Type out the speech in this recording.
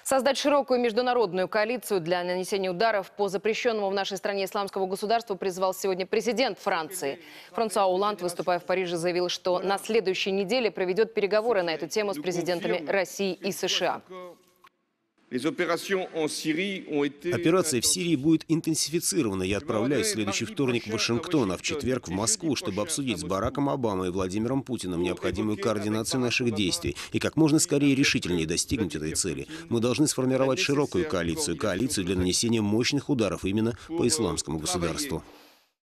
Создать широкую международную коалицию для нанесения ударов по запрещенному в нашей стране исламскому государству призвал сегодня президент Франции. Франсуа Олланд, выступая в Париже, заявил, что на следующей неделе проведет переговоры на эту тему с президентами России и США. Операция в Сирии будет интенсифицирована. Я отправляюсь в следующий вторник в Вашингтон, а в четверг в Москву, чтобы обсудить с Бараком Обамой и Владимиром Путиным необходимую координацию наших действий и как можно скорее и решительнее достигнуть этой цели. Мы должны сформировать широкую коалицию для нанесения мощных ударов именно по исламскому государству.